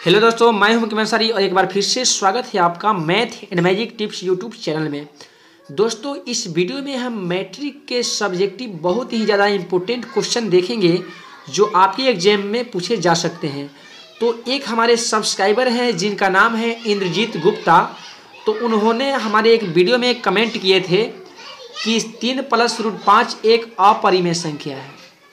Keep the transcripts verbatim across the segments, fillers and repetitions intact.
Hello दोस्तों, मैं हूं मुकेश अंसारी और एक बार फिर से स्वागत है आपका math and magic tips YouTube channel में। दोस्तों, इस वीडियो में हम मैट्रिक के सब्जेक्टिव बहुत ही ज़्यादा इम्पोर्टेंट क्वेश्चन देखेंगे जो आपके एग्जाम में पूछे जा सकते हैं। तो एक हमारे सब्सक्राइबर हैं जिनका नाम है इंद्रजीत गुप्ता, तो उन्होंने हमारे एक वीडियो में कमेंट किए थे कि तीन प्लस रूट पाँच एक अपरिमेय संख्या है।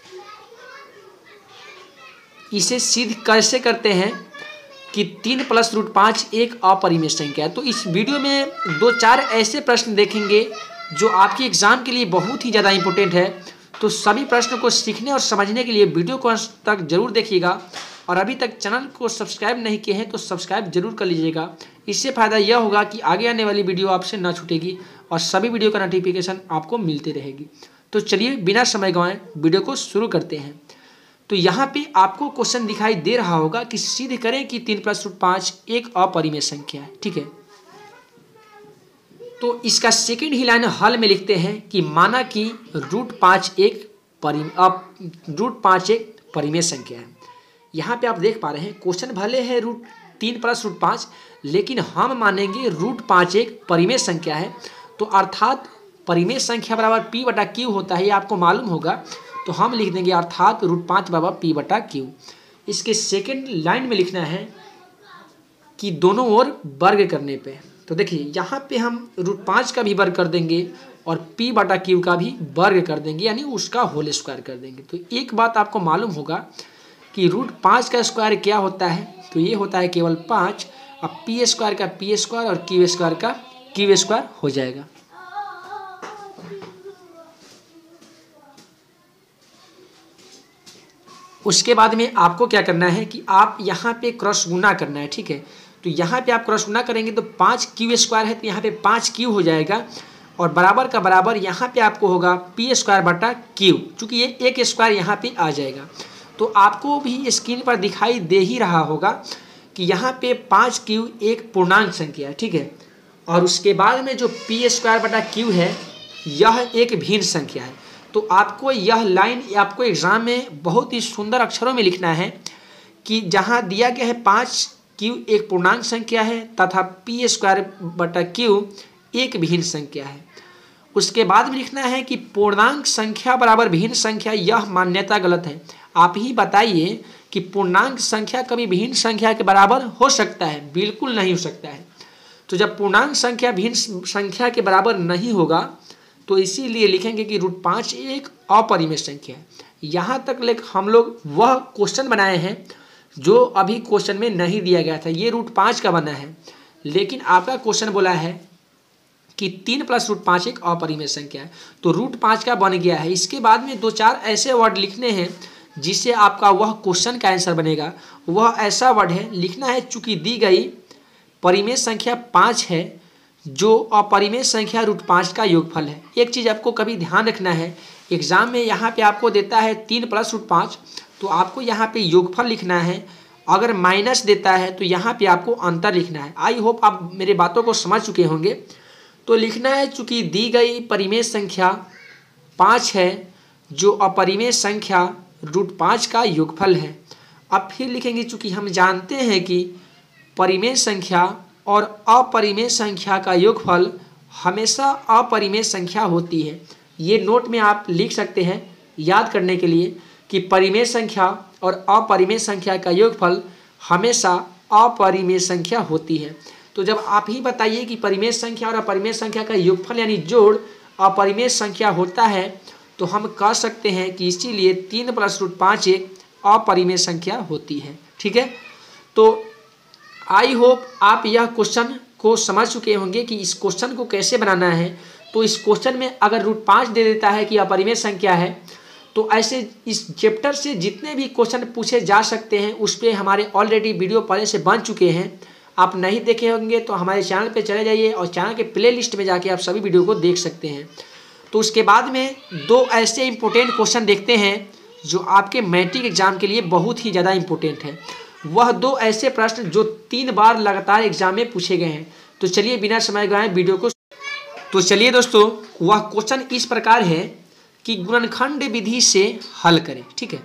इसे सिद्ध कैसे करते हैं कि तीन प्लस रूट पाँच एक अपरिमेय संख्या है। तो इस वीडियो में दो चार ऐसे प्रश्न देखेंगे जो आपके एग्जाम के लिए बहुत ही ज़्यादा इंपॉर्टेंट है। तो सभी प्रश्नों को सीखने और समझने के लिए वीडियो को अंत तक जरूर देखिएगा और अभी तक चैनल को सब्सक्राइब नहीं किए हैं तो सब्सक्राइब जरूर कर लीजिएगा। इससे फ़ायदा यह होगा कि आगे आने वाली वीडियो आपसे ना छूटेगी और सभी वीडियो का नोटिफिकेशन आपको मिलती रहेगी। तो चलिए बिना समय गंवाए वीडियो को शुरू करते हैं। तो यहाँ पे आपको क्वेश्चन दिखाई दे रहा होगा कि सिद्ध करें कि तीन प्लस रूट पाँच एक अपरिमेय संख्या है। ठीक है, तो इसका सेकंड ही लाइन हल में लिखते हैं कि माना कि रूट पाँच एक परिमेय रूट पाँच एक परिमेय संख्या है। यहाँ पे आप देख पा रहे हैं क्वेश्चन भले है रूट तीन प्लस रूट पाँच, लेकिन हम मानेंगे रूट पाँच एक परिमेय संख्या है। तो अर्थात परिमेय संख्या बराबर पी बटा क्यू होता है, ये आपको मालूम होगा। तो हम लिख देंगे अर्थात रूट पाँच बराबर पी बटा क्यू। इसके सेकेंड लाइन में लिखना है कि दोनों ओर वर्ग करने पे, तो देखिए यहाँ पे हम रूट पाँच का भी वर्ग कर देंगे और पी बटा क्यू का भी वर्ग कर देंगे, यानी उसका होल स्क्वायर कर देंगे। तो एक बात आपको मालूम होगा कि रूट पाँच का स्क्वायर क्या होता है, तो ये होता है केवल पाँच। अब पी स्क्वायर का पी स्क्वायर और क्यू स्क्वायर का क्यू स्क्वायर हो जाएगा। उसके बाद में आपको क्या करना है कि आप यहाँ पे क्रॉस गुना करना है। ठीक है, तो यहाँ पे आप क्रॉस गुना करेंगे तो पाँच क्यू स्क्वायर है तो यहाँ पे पाँच क्यू हो जाएगा और बराबर का बराबर यहाँ पे आपको होगा पी स्क्वायर बटा क्यू, चूँकि ये एक स्क्वायर यहाँ पे आ जाएगा। तो आपको भी स्क्रीन पर दिखाई दे ही रहा होगा कि यहाँ पे पाँच क्यू एक पूर्णांक संख्या है। ठीक है, और उसके बाद में जो पी स्क्वायर बटा क्यू है यह एक भिन्न संख्या है। तो आपको यह लाइन आपको एग्जाम में बहुत ही सुंदर अक्षरों में लिखना है कि जहाँ दिया गया है पाँच क्यू एक पूर्णांक संख्या है तथा पी स्क्वायर बटा क्यू एक भिन्न संख्या है। उसके बाद में लिखना है कि पूर्णांक संख्या बराबर भिन्न संख्या, यह मान्यता गलत है। आप ही बताइए कि पूर्णांक संख्या कभी भिन्न संख्या के बराबर हो सकता है? बिल्कुल नहीं हो सकता है। तो जब पूर्णांक संख्या भिन्न संख्या के बराबर नहीं होगा तो इसीलिए लिखेंगे कि रूट पाँच एक अपरिमेय संख्या है। यहाँ तक लेक हम लोग वह क्वेश्चन बनाए हैं जो अभी क्वेश्चन में नहीं दिया गया था। ये रूट पाँच का बना है, लेकिन आपका क्वेश्चन बोला है कि तीन प्लस रूट पाँच एक अपरिमेय संख्या है, तो रूट पाँच का बन गया है। इसके बाद में दो चार ऐसे वर्ड लिखने हैं जिससे आपका वह क्वेश्चन का आंसर बनेगा। वह ऐसा वर्ड है लिखना है, चूँकि दी गई परिमेय संख्या पाँच है जो अपरिमेय संख्या रूट पाँच का योगफल है। एक चीज़ आपको कभी ध्यान रखना है, एग्जाम में यहाँ पे आपको देता है तीन प्लस रूट पाँच, तो आपको यहाँ पे योगफल लिखना है। अगर माइनस देता है तो यहाँ पे आपको अंतर लिखना है। आई होप आप मेरे बातों को समझ चुके होंगे। तो लिखना है चूँकि दी गई परिमेय संख्या पाँच है जो अपरिमेय संख्या रूट पाँच का योगफल है। अब फिर लिखेंगे चूँकि हम जानते हैं कि परिमेय संख्या और अपरिमेय संख्या का योगफल हमेशा अपरिमेय संख्या होती है। ये नोट में आप लिख सकते हैं याद करने के लिए कि परिमेय संख्या और अपरिमेय संख्या का योगफल हमेशा अपरिमेय संख्या होती है। तो जब आप ही बताइए कि परिमेय संख्या और अपरिमेय संख्या का योगफल यानी जोड़ अपरिमेय संख्या होता है, तो हम कह सकते हैं कि इसीलिए तीन प्लस रूट पाँच एक अपरिमेय संख्या होती है। ठीक है, तो आई होप आप यह क्वेश्चन को समझ चुके होंगे कि इस क्वेश्चन को कैसे बनाना है। तो इस क्वेश्चन में अगर रूट पाँच दे देता है कि अपरिमेय संख्या है, तो ऐसे इस चैप्टर से जितने भी क्वेश्चन पूछे जा सकते हैं उस पर हमारे ऑलरेडी वीडियो पहले से बन चुके हैं। आप नहीं देखे होंगे तो हमारे चैनल पे चले जाइए और चैनल के प्ले लिस्ट में जाके आप सभी वीडियो को देख सकते हैं। तो उसके बाद में दो ऐसे इंपॉर्टेंट क्वेश्चन देखते हैं जो आपके मैट्रिक एग्जाम के लिए बहुत ही ज़्यादा इंपॉर्टेंट है। वह दो ऐसे प्रश्न जो तीन बार लगातार एग्जाम में पूछे गए हैं। तो चलिए बिना समय गवाए वीडियो को तो चलिए दोस्तों, वह क्वेश्चन इस प्रकार है कि गुणनखंड विधि से हल करें। ठीक है,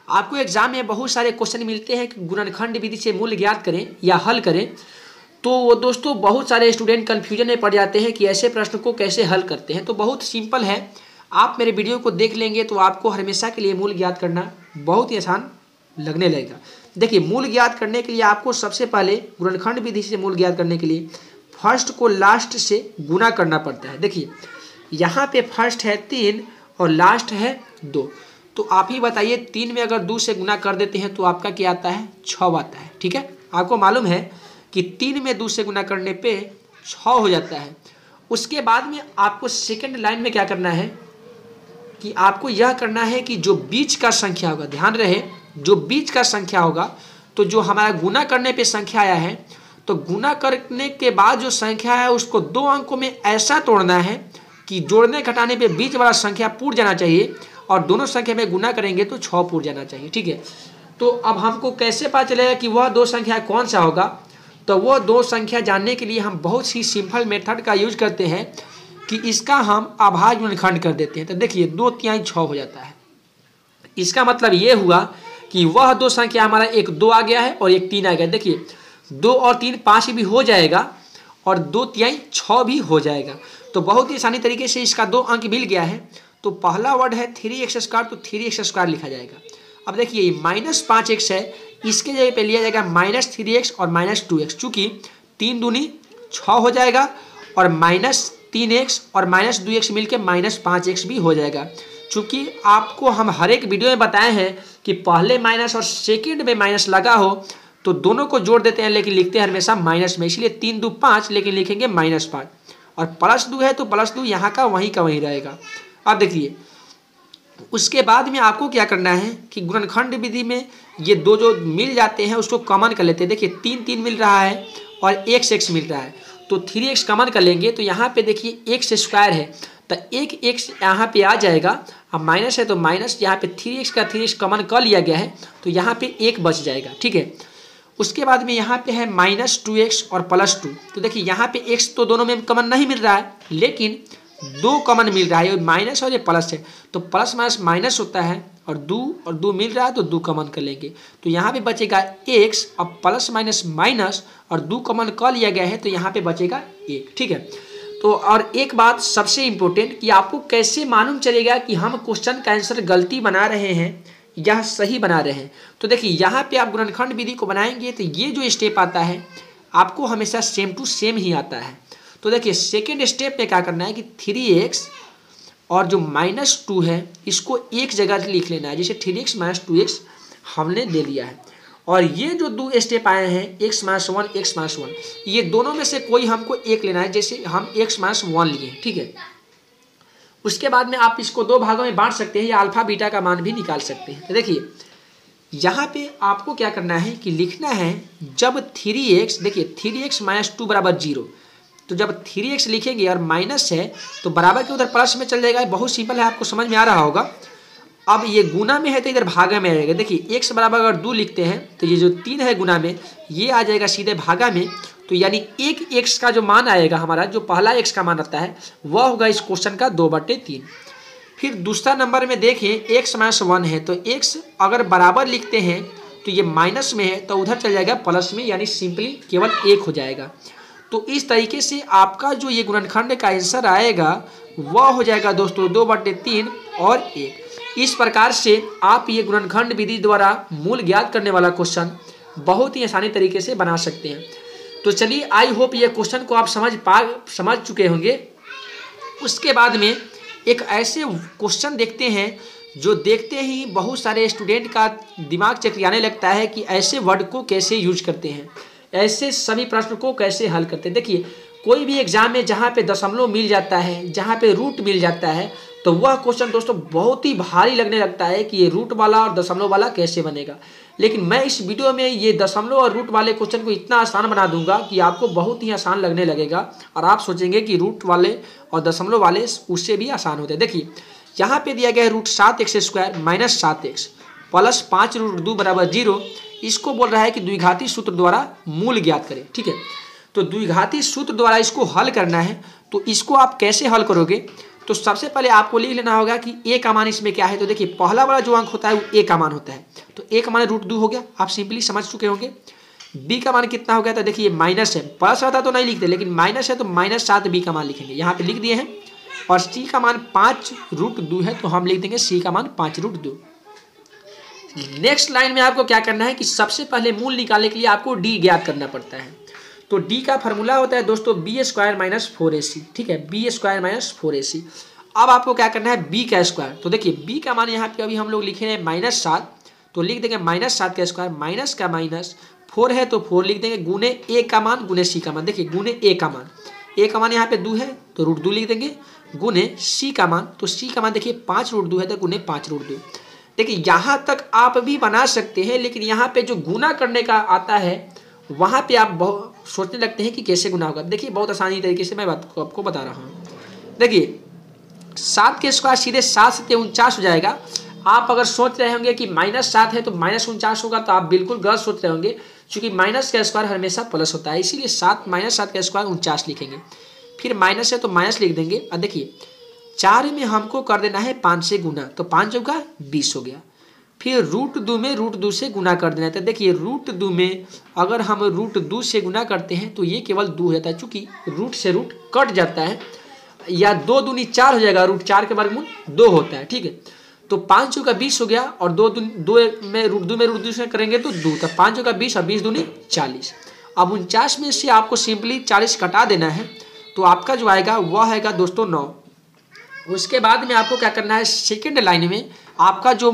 आपको एग्जाम में बहुत सारे क्वेश्चन मिलते हैं कि गुणनखंड विधि से मूल ज्ञात करें या हल करें, तो वो दोस्तों बहुत सारे स्टूडेंट कन्फ्यूजन में पड़ जाते हैं कि ऐसे प्रश्न को कैसे हल करते हैं। तो बहुत सिंपल है, आप मेरे वीडियो को देख लेंगे तो आपको हमेशा के लिए मूल ज्ञात करना बहुत ही आसान लगने लगेगा। देखिए, मूल ज्ञात करने के लिए आपको सबसे पहले गुणनखंड विधि से मूल ज्ञात करने के लिए फर्स्ट को लास्ट से गुना करना पड़ता है। देखिए यहाँ पे फर्स्ट है तीन और लास्ट है दो, तो आप ही बताइए तीन में अगर दो से गुना कर देते हैं तो आपका क्या आता है, छः आता है। ठीक है, आपको मालूम है कि तीन में दो से गुना करने पे छः हो जाता है। उसके बाद में आपको सेकंड लाइन में क्या करना है कि आपको यह करना है कि जो बीच का संख्या होगा, ध्यान रहे जो बीच का संख्या होगा, तो जो हमारा गुना करने पे संख्या आया है, तो गुना करने के बाद जो संख्या है उसको दो अंकों में ऐसा तोड़ना है कि जोड़ने घटाने पे बीच वाला संख्या पूर जाना चाहिए और दोनों संख्या में गुना करेंगे तो छः पूर जाना चाहिए। ठीक है, तो अब हमको कैसे पता चलेगा कि वह दो संख्या कौन सा होगा, तो वह दो संख्या जानने के लिए हम बहुत ही सिंपल मेथड का यूज करते हैं कि इसका हम अभाज्य गुणनखंड कर देते हैं। तो देखिए दो तिहाई छः हो जाता है। इसका मतलब ये हुआ कि वह दो संख्या हमारा एक दो आ गया है और एक तीन आ गया। देखिए दो और तीन पाँच भी हो जाएगा और दो तिहाई छः भी हो जाएगा। तो बहुत ही आसानी तरीके से इसका दो अंक मिल गया है। तो पहला वर्ड है थ्री एक्स स्क्वायर, तो थ्री एक्स स्क्वायर लिखा जाएगा। अब देखिए माइनस पाँच एक्स है, इसके जगह पे लिया जाएगा माइनस थ्री एक्स और माइनस टू एक्स, चूँकि तीन दूनी छः हो जाएगा और माइनस तीन एक्स और माइनस दो एक्स मिल के माइनस पाँच एक्स भी हो जाएगा। चूँकि आपको हम हर एक वीडियो में बताए हैं कि पहले माइनस और सेकेंड में माइनस लगा हो तो दोनों को जोड़ देते हैं, लेकिन लिखते हैं हमेशा माइनस में, इसलिए तीन दो पाँच, लेकिन लिखेंगे माइनस पाँच। और प्लस दो है तो प्लस दो यहाँ का वहीं का वहीं रहेगा। अब देखिए उसके बाद में आपको क्या करना है कि गुणनखंड विधि में ये दो जो मिल जाते हैं उसको कॉमन कर लेते हैं। देखिए तीन तीन मिल रहा है और एक्स एक्स मिल रहा है, तो थ्री एक्स कॉमन कर लेंगे तो यहाँ पे देखिए एक्स स्क्वायर है तो एक एक्स यहाँ पे आ जाएगा। अब माइनस है तो माइनस, यहाँ पे थ्री एक्स का थ्री एक्स कॉमन कर लिया गया है तो यहाँ पे एक बच जाएगा। ठीक है, उसके बाद में यहाँ पे है माइनस टू एक्स और प्लस टू, तो देखिए यहाँ पे एक्स तो दोनों में कॉमन नहीं मिल रहा है लेकिन दो कॉमन मिल रहा है, ये माइनस और ये प्लस है, तो प्लस माइनस माइनस होता है और दो और दो मिल रहा है तो दो कॉमन कर लेंगे। तो यहाँ पे बचेगा एक्स, अब प्लस माइनस माइनस और दो कॉमन कर लिया गया है तो यहाँ पे बचेगा एक। ठीक है, तो और एक बात सबसे इम्पोर्टेंट कि आपको कैसे मालूम चलेगा कि हम क्वेश्चन का आंसर गलती बना रहे हैं या सही बना रहे हैं। तो देखिए यहाँ पे आप गुणनखंड विधि को बनाएंगे तो ये जो स्टेप आता है आपको हमेशा सेम टू सेम ही आता है। तो देखिए सेकेंड स्टेप में क्या करना है कि थ्री एक्स और जो माइनस टू है इसको एक जगह लिख लेना है, जैसे three X minus two X हमने ले लिया है। और ये जो दो स्टेप आए हैं X minus one X minus one, ये दोनों में से कोई हमको एक लेना है, जैसे हम एक्स माइनस वन लिए। ठीक है, उसके बाद में आप इसको दो भागों में बांट सकते हैं या अल्फा बीटा का मान भी निकाल सकते हैं। तो देखिए यहाँ पे आपको क्या करना है कि लिखना है जब थ्री एक्स, देखिए थ्री एक्स माइनस टू बराबर जीरो, तो जब थ्री एक्स लिखेंगे और माइनस है तो बराबर के उधर प्लस में चल जाएगा। बहुत सिंपल है, आपको समझ में आ रहा होगा। अब ये गुना में है तो इधर भागा में आएगा। देखिए एक्स बराबर अगर दो लिखते हैं तो ये जो तीन है गुना में ये आ जाएगा सीधे भागा में, तो यानी एक एक्स का जो मान आएगा हमारा, जो पहला एक्स का मान आता है वह होगा इस क्वेश्चन का दो बटे तीन। फिर दूसरा नंबर में देखें एक्स माइनस वन है, तो एक्स अगर बराबर लिखते हैं तो ये माइनस में है तो उधर चल जाएगा प्लस में, यानी सिंपली केवल एक हो जाएगा। तो इस तरीके से आपका जो ये गुणनखंड का आंसर आएगा वह हो जाएगा दोस्तों दो बटे तीन और एक। इस प्रकार से आप ये गुणनखंड विधि द्वारा मूल ज्ञात करने वाला क्वेश्चन बहुत ही आसानी तरीके से बना सकते हैं। तो चलिए आई होप ये क्वेश्चन को आप समझ पा समझ चुके होंगे। उसके बाद में एक ऐसे क्वेश्चन देखते हैं जो देखते ही बहुत सारे स्टूडेंट का दिमाग चकराने लगता है कि ऐसे वर्ड को कैसे यूज करते हैं, ऐसे सभी प्रश्न को कैसे हल करते हैं। देखिए कोई भी एग्जाम में जहाँ पे दशमलव मिल जाता है, जहाँ पे रूट मिल जाता है, तो वह क्वेश्चन दोस्तों बहुत ही भारी लगने लगता है कि ये रूट वाला और दशमलव वाला कैसे बनेगा। लेकिन मैं इस वीडियो में ये दशमलव और रूट वाले क्वेश्चन को इतना आसान बना दूंगा कि आपको बहुत ही आसान लगने लगेगा और आप सोचेंगे कि रूट वाले और दशमलव वाले उससे भी आसान होते हैं। देखिए यहाँ पे दिया गया है रूट सात एक्स स्क्वायर माइनस सात एक्स प्लस पाँच रूट दो बराबर जीरो। इसको बोल रहा है कि द्विघाती सूत्र द्वारा मूल ज्ञात करें। ठीक है, तो द्विघाती सूत्र द्वारा इसको हल करना है। तो इसको आप कैसे हल करोगे, तो सबसे पहले आपको लिख लेना होगा कि ए का मान इसमें क्या है। तो देखिए पहला वाला जो अंक होता है वो ए का मान होता है, तो ए का मान रूट दो हो गया, आप सिंपली समझ चुके होंगे। बी का मान कितना हो गया, तो देखिए माइनस है, प्लस रहता तो नहीं लिखते, लेकिन माइनस है तो माइनस सात बी का मान लिखेंगे, यहाँ पे लिख दिए हैं। और सी का मान पाँच रूट दो है, तो हम लिख देंगे सी का मान पाँच रूट दो। नेक्स्ट लाइन में आपको क्या करना है कि सबसे पहले मूल निकालने के लिए आपको डी ज्ञात करना पड़ता है। तो डी का फॉर्मूला होता है दोस्तों B square minus four A C, ठीक है, B square minus four A C. अब आपको क्या करना है बी का स्क्वायर, तो देखिए बी का मान यहाँ पे अभी हम लोग लिखे हैं माइनस सात, तो लिख देंगे माइनस सात का स्क्वायर, माइनस का माइनस, फोर है तो फोर लिख देंगे, गुने ए का मान गुने सी का मान, देखिए गुने ए का मान, ए का मान यहाँ पे दो है तो रूट दो लिख देंगे, गुने सी का मान, तो सी का मान देखिए पाँच रूट दो है तो गुने पाँच रूट दो। देखिए यहाँ तक आप भी बना सकते हैं, लेकिन यहाँ पे जो गुना करने का आता है वहाँ पे आप बहुत सोचने लगते हैं कि कैसे गुना होगा। देखिए बहुत आसानी तरीके से मैं बात को आपको बता रहा हूँ। देखिए सात के स्क्वायर सीधे सात से उनचास हो जाएगा। आप अगर सोच रहे होंगे कि माइनस सात है तो माइनस उनचास होगा, तो आप बिल्कुल गलत सोच रहे होंगे, क्योंकि माइनस का स्क्वायर हमेशा प्लस होता है, इसीलिए सात माइनस सात का स्क्वायर उनचास लिखेंगे। फिर माइनस है तो माइनस लिख देंगे। और देखिए चार में हमको कर देना है पाँच से गुना, तो पाँच होगा बीस हो गया। फिर रूट दो में रूट दो से गुना कर देना है, तो देखिए रूट दो में अगर हम रूट दो से गुना करते हैं तो ये केवल दो रहता है, चूँकि रूट से रूट कट जाता है, या दो दूनी चार हो जाएगा, रूट चार के वर्गमूल दो होता है, ठीक है। तो पाँच का बीस हो गया, और दो दूनी दो में रूट दो में रूट दो से करेंगे तो दो, तो पाँच का बीस और बीस दूनी चालीस। अब उनचास में से आपको सिंपली चालीस कटा देना है, तो आपका जो आएगा वह आएगा दोस्तों नौ। उसके बाद में आपको क्या करना है, सेकेंड लाइन में आपका जो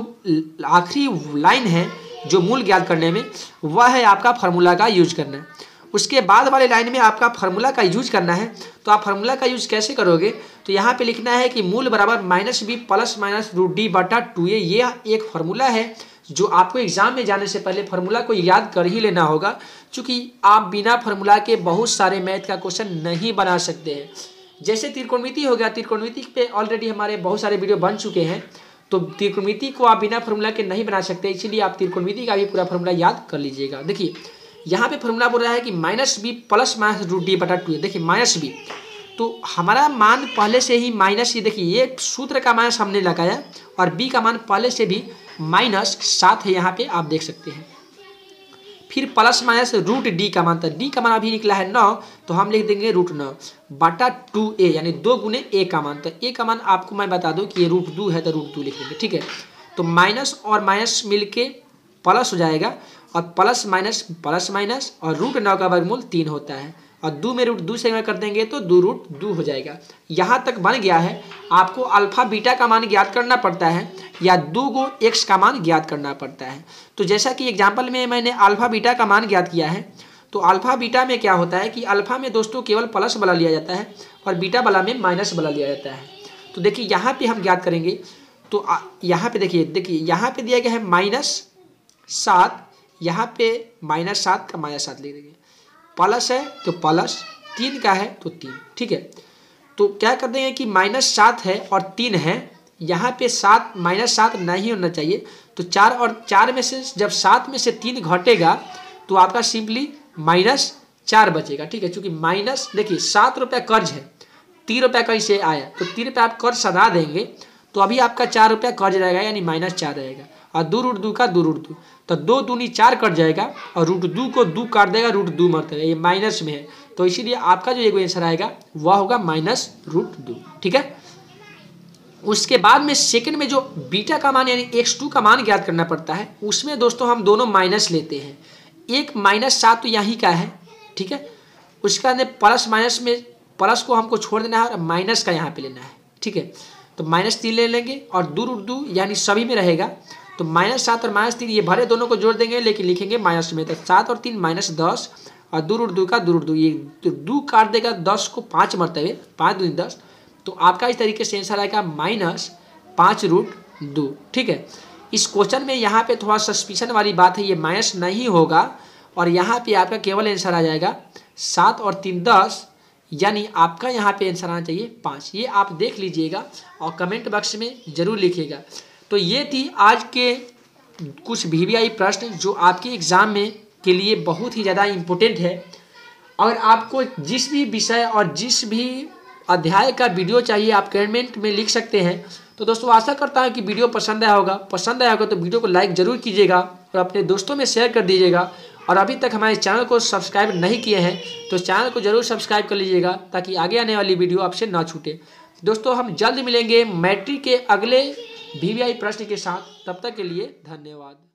आखिरी लाइन है जो मूल ज्ञात करने में, वह है आपका फार्मूला का यूज करना है। उसके बाद वाले लाइन में आपका फार्मूला का यूज करना है। तो आप फार्मूला का यूज कैसे करोगे, तो यहाँ पे लिखना है कि मूल बराबर minus B plus minus root D बटा टू ए। ये एक फार्मूला है जो आपको एग्जाम में जाने से पहले फार्मूला को याद कर ही लेना होगा, क्योंकि आप बिना फार्मूला के बहुत सारे मैथ का क्वेश्चन नहीं बना सकते हैं। जैसे त्रिकोणमिति हो गया, त्रिकोणमिति पे ऑलरेडी हमारे बहुत सारे वीडियो बन चुके हैं, तो त्रिकोणमिति को आप बिना फार्मूला के नहीं बना सकते, इसीलिए आप त्रिकोणमिति का भी पूरा फार्मूला याद कर लीजिएगा। देखिए यहाँ पे फार्मूला बोल रहा है कि minus B plus minus root D बटा टू। देखिए माइनस बी, तो हमारा मान पहले से ही माइनस, ये देखिए ये सूत्र का माइनस हमने लगाया, और बी का मान पहले से भी माइनस सात है, यहाँ पे आप देख सकते हैं। फिर प्लस माइनस रूट डी का मान, तो डी का मान अभी निकला है नौ, तो हम लिख देंगे रूट नौ बटा टू ए, यानी दो गुने ए का मान। तो ए का मान आपको मैं बता दूं कि ये रूट दो है, तो रूट दो लिख देंगे, ठीक है। तो माइनस और माइनस मिलके प्लस हो जाएगा, और प्लस माइनस प्लस माइनस, और रूट नौ का वर्गमूल तीन होता है, और दो में रूट दो से कर देंगे तो दो रूट दो हो जाएगा। यहाँ तक बन गया है। आपको अल्फा बीटा का मान ज्ञात करना पड़ता है, या दो गो एक्स का मान ज्ञात करना पड़ता है। तो जैसा कि एग्जाम्पल में मैंने अल्फा बीटा का मान ज्ञात किया है, तो अल्फा बीटा में क्या होता है कि अल्फा में दोस्तों केवल प्लस वाला लिया जाता है, और बीटा वाला में माइनस वाला लिया जाता है। तो देखिए यहाँ पे हम ज्ञात करेंगे, तो यहाँ पे देखिए देखिए यहाँ पे दिया गया है माइनस सात, यहाँ पे माइनस सात का माइनस सात लिख देंगे, प्लस है तो प्लस, तीन का है तो तीन, ठीक है। तो क्या कर देंगे कि माइनस सात है और तीन है, यहाँ पे सात माइनस सात नहीं होना चाहिए, तो चार और चार में से जब सात में से तीन घटेगा तो आपका सिंपली माइनस चार बचेगा, ठीक है। क्योंकि माइनस देखिए सात रुपये कर्ज है, तीन रुपये कहीं से आया, तो तीन रुपये आप कर्ज सदा देंगे, तो अभी आपका चार रुपया कर्ज रहेगा, यानी माइनस चार रहेगा, और दो रूट दो का दो रूट दो, तो दो दूनी चार कट जाएगा, और रूट दो को दो काट देगा, रूट दो मरता है, ये माइनस में है, तो इसीलिए आपका जो एक आंसर आएगा वह होगा माइनस रूट दो, ठीक है। उसके बाद में सेकंड में जो बीटा का मान यानी एक्स टू का मान ज्ञात करना पड़ता है, उसमें दोस्तों हम दोनों माइनस लेते हैं। एक माइनस सात तो यहीं का है, ठीक है। उसके बाद प्लस माइनस में प्लस को हमको छोड़ देना है, और माइनस का यहाँ पे लेना है, ठीक है। तो माइनस तीन ले लेंगे, और दो रूट दो यानी सभी में रहेगा, तो माइनस सात और माइनस तीन ये भरे दोनों को जोड़ देंगे, लेकिन लिखेंगे माइनस में, तो सात और तीन माइनस दस, और दो रूट दो का दो रूट दो, ये तो दो काट देगा, दस को पाँच मरतबे, पाँच दूनी दस, तो आपका इस तरीके से आंसर आएगा माइनस पाँच रूट दो, ठीक है। इस क्वेश्चन में यहाँ पे थोड़ा सस्पिशन वाली बात है, ये माइनस नहीं होगा, और यहाँ पे आपका केवल आंसर आ जाएगा सात और तीन दस, यानी आपका यहाँ पे आंसर आना चाहिए पाँच। ये आप देख लीजिएगा और कमेंट बॉक्स में ज़रूर लिखिएगा। तो ये थी आज के कुछ वी वी आई प्रश्न जो आपके एग्ज़ाम में के लिए बहुत ही ज़्यादा इम्पोर्टेंट है। और आपको जिस भी विषय और जिस भी अध्याय का वीडियो चाहिए आप कमेंट में लिख सकते हैं। तो दोस्तों आशा करता हूँ कि वीडियो पसंद आया होगा। पसंद आया होगा तो वीडियो को लाइक ज़रूर कीजिएगा और अपने दोस्तों में शेयर कर दीजिएगा। और अभी तक हमारे चैनल को सब्सक्राइब नहीं किए हैं तो चैनल को जरूर सब्सक्राइब कर लीजिएगा ताकि आगे आने वाली वीडियो आपसे ना छूटे। दोस्तों हम जल्द मिलेंगे मैट्रिक के अगले वी वी आई प्रश्न के साथ। तब तक के लिए धन्यवाद।